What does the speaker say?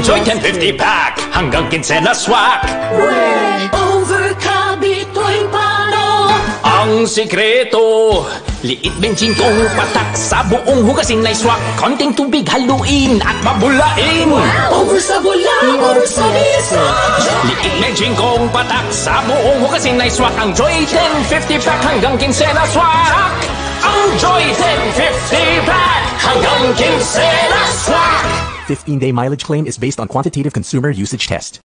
Joy 1050 Pack, hanggang Kinsenas Pack. Overkabit to'y paano? Ang sikreto, liit benching kong patak sa buong hugasin na swak. Konting tubig haluin at mabulain. Over sa bula, over sa bisa. Liit benching kong patak sa buong hugasin na swak. Ang Joy 1050 Pack hanggang Kinsenas Pack. Ang Joy 1050 Pack hanggang Kinsenas Pack. 15-day mileage claim is based on quantitative consumer usage test.